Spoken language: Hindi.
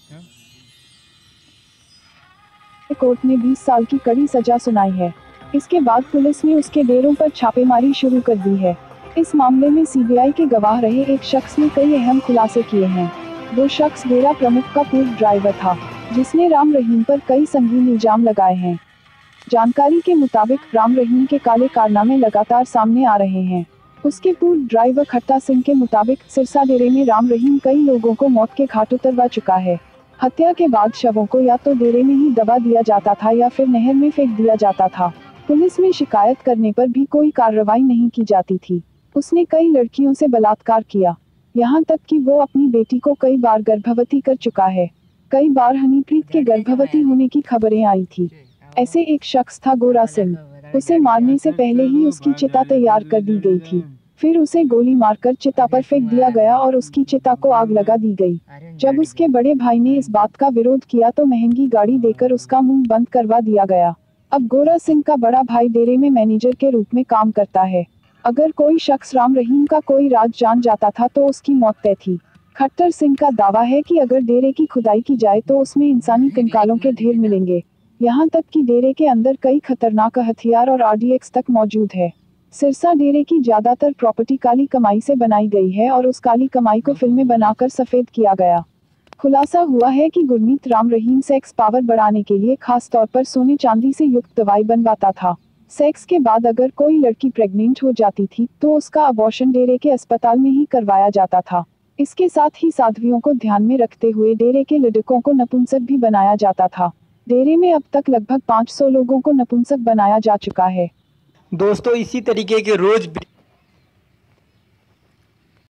कोर्ट ने 20 साल की कड़ी सजा सुनाई है। इसके बाद पुलिस ने उसके डेरों पर छापेमारी शुरू कर दी है। इस मामले में सीबीआई के गवाह रहे एक शख्स ने कई अहम खुलासे किए हैं। वो शख्स डेरा प्रमुख का पूर्व ड्राइवर था, जिसने राम रहीम पर कई संगीन इल्जाम लगाए हैं। जानकारी के मुताबिक राम रहीम के काले कारनामे लगातार सामने आ रहे हैं। उसके पूर्व ड्राइवर खट्टा सिंह के मुताबिक सिरसा डेरे में राम रहीम कई लोगों को मौत के घाट उतरवा चुका है। हत्या के बाद शवों को या तो डेरे में ही दबा दिया जाता था या फिर नहर में फेंक दिया जाता था। पुलिस में शिकायत करने पर भी कोई कार्रवाई नहीं की जाती थी। उसने कई लड़कियों से बलात्कार किया, यहाँ तक कि वो अपनी बेटी को कई बार गर्भवती कर चुका है। कई बार हनीप्रीत के गर्भवती होने की खबरें आई थी। ऐसे एक शख्स था गोरा सिंह। उसे मारने से पहले ही उसकी चिता तैयार कर दी गई थी। फिर उसे गोली मारकर चिता पर फेंक दिया गया और उसकी चिता को आग लगा दी गई। जब उसके बड़े भाई ने इस बात का विरोध किया तो महंगी गाड़ी देकर उसका मुंह बंद करवा दिया गया। अब गोरा सिंह का बड़ा भाई डेरे में मैनेजर के रूप में काम करता है। अगर कोई शख्स राम रहीम का कोई राज जान जाता था तो उसकी मौत तय थी। खट्टर सिंह का दावा है कि अगर डेरे की खुदाई की जाए तो उसमें इंसानी कंकालों के ढेर मिलेंगे। यहाँ तक कि डेरे के अंदर कई खतरनाक हथियार और आरडीएक्स तक मौजूद है। सिरसा डेरे की ज्यादातर प्रॉपर्टी काली कमाई से बनाई गई है और उस काली कमाई को फिल्में बनाकर सफेद किया गया। खुलासा हुआ है कि गुरमीत राम रहीम सेक्स पावर बढ़ाने के लिए खास तौर पर सोने चांदी से युक्त दवाई बनवाता था। सेक्स के बाद अगर कोई लड़की प्रेग्नेंट हो जाती थी तो उसका अबॉर्शन डेरे के अस्पताल में ही करवाया जाता था। इसके साथ ही साध्वियों को ध्यान में रखते हुए डेरे के लड़कों को नपुंसक भी बनाया जाता था। डेरे में अब तक लगभग 500 लोगों को नपुंसक बनाया जा चुका है। दोस्तों इसी तरीके के रोज